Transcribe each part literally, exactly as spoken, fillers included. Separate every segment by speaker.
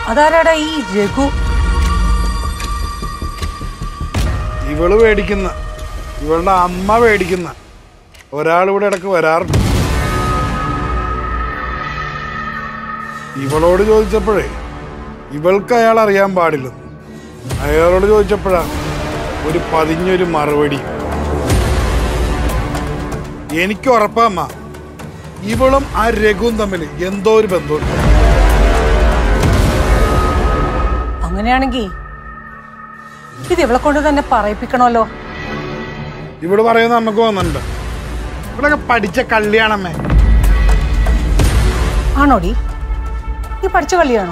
Speaker 1: അതാരാടാ ഈ രഘു?
Speaker 2: ഇവള് പേടിക്കുന്ന, ഇവളുടെ അമ്മ പേടിക്കുന്ന ഒരാളിവിടെ ഇടക്ക് വരാറുണ്ട്. ഇവളോട് ചോദിച്ചപ്പോഴേ ഇവൾക്ക് അയാൾ അറിയാൻ പാടില്ലെന്ന്. അയാളോട് ചോദിച്ചപ്പോഴാ ഒരു പതിഞ്ഞൊരു മറുപടി. എനിക്ക് ഉറപ്പമ്മ ഇവളും ആ രഘുവും തമ്മിൽ എന്തോ ഒരു ബന്ധമുണ്ട്.
Speaker 1: അങ്ങനെയാണെങ്കിൽ ഇത് ഇവളെ കൊണ്ട് തന്നെ പറയിപ്പിക്കണമല്ലോ.
Speaker 2: ഇവള് പറയുന്ന നമുക്ക് വന്നിട്ടുണ്ട്, ഇവിടൊക്കെ പഠിച്ച കള്ളിയാണമ്മേ.
Speaker 1: ആണോടി? നീ പഠിച്ച കള്ളിയാണോ?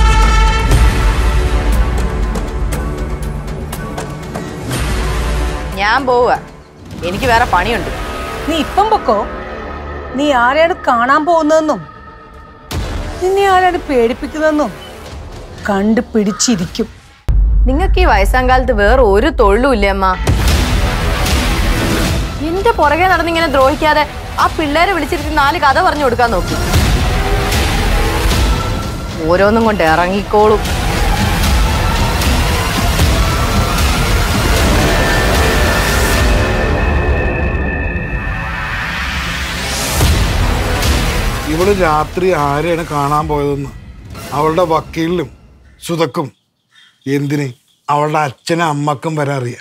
Speaker 3: ഞാൻ പോവുക, എനിക്ക് വേറെ പണിയുണ്ട്.
Speaker 1: നീ ഇപ്പം പൊക്കോ. നീ ആരെയാണ് കാണാൻ പോകുന്നതെന്നും നിന്നെ ആരാണ് പേടിപ്പിക്കുന്നതെന്നും കണ്ടുപിടിച്ചിരിക്കും.
Speaker 3: നിങ്ങൾക്ക് ഈ വയസ്സാം കാലത്ത് വേറെ ഒരു തൊഴിലും ഇല്ലേ അമ്മ? എന്റെ പുറകെ നടന്നിങ്ങനെ ദ്രോഹിക്കാതെ ആ പിള്ളേരെ വിളിച്ചിരുത്തി നാല് കഥ പറഞ്ഞു കൊടുക്കാൻ നോക്കി. ഓരോന്നും കൊണ്ട് ഇറങ്ങിക്കോളും.
Speaker 2: ഇവള് രാത്രി ആരെയാണ് കാണാൻ പോയതെന്ന് അവളുടെ വക്കീലിനും സുതക്കും എന്തിന് അവളുടെ അച്ഛനും അമ്മക്കും വരെ അറിയാം.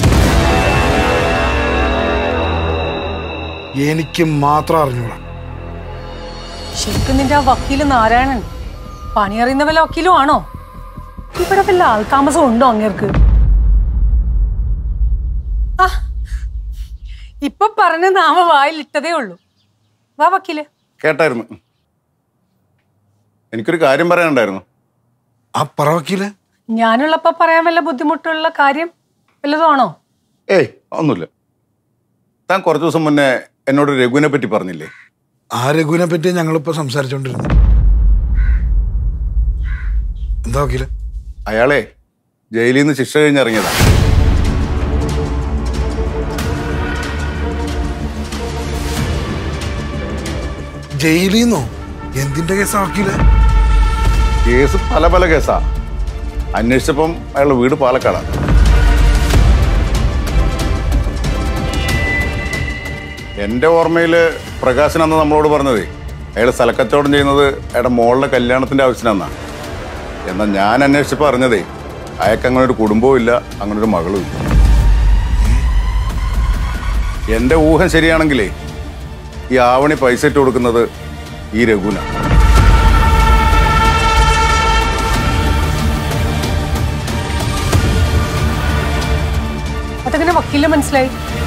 Speaker 2: എനിക്ക് മാത്രം അറിഞ്ഞൂടാ.
Speaker 1: ശരിക്കും നിന്റെ ആ വക്കീല് നാരായണൻ പണിയറിയുന്ന വല്ല വക്കീലും ആണോ? ഇവിടെ വല്ല ആൾതാമസം ഉണ്ടോ അങ്ങേർക്ക്? ആ ഇപ്പൊ പറഞ്ഞ നാമ വായിലിട്ടതേ ഉള്ളൂ. വാ വക്കീല്.
Speaker 4: കേട്ടായിരുന്നു. എനിക്കൊരു കാര്യം പറയാനുണ്ടായിരുന്നു.
Speaker 2: ആ പറ വക്കീല്.
Speaker 1: ഞാനുള്ളപ്പോ പറയാൻ വല്ല ബുദ്ധിമുട്ടുള്ള കാര്യം വല്ലതും ആണോ?
Speaker 4: ഏയ് ഒന്നുമില്ല. താൻ കുറച്ച് ദിവസം മുന്നേ എന്നോട് രഘുവിനെ പറ്റി പറഞ്ഞില്ലേ?
Speaker 2: ആ രഘുവിനെ പറ്റി ഞങ്ങളിപ്പോ സംസാരിച്ചോണ്ടിരുന്നു. എന്താ വക്കീല്?
Speaker 4: അയാളെ ജയിലിൽ നിന്ന് ശിക്ഷ കഴിഞ്ഞിറങ്ങിയതാ.
Speaker 2: ജയിലിന്നോ? എന്തിന്റെ കേസാ വക്കീല്?
Speaker 4: കേസ് പല പല കേസാ. അന്വേഷിച്ചപ്പം അയാളുടെ വീട് പാലക്കാടാണ്. എൻ്റെ ഓർമ്മയില് പ്രകാശൻ അന്ന് നമ്മളോട് പറഞ്ഞത് അയാൾ സ്ഥലക്കച്ചവടം ചെയ്യുന്നത് അയാളുടെ മോളുടെ കല്യാണത്തിന്റെ ആവശ്യത്തിനാണ്. എന്നാൽ ഞാൻ അന്വേഷിച്ചപ്പോൾ അറിഞ്ഞതേ അയാൾക്ക് അങ്ങനെ ഒരു കുടുംബവും ഇല്ല, അങ്ങനെ ഒരു മകളും ഇല്ല. എൻ്റെ ഊഹം ശരിയാണെങ്കിലേ ഈ ആവണി പൈസ ഇട്ട് കൊടുക്കുന്നത് ഈ രഘുവിനാണ്.
Speaker 1: അതെങ്ങനെ വക്കീലിന് മനസ്സിലായി?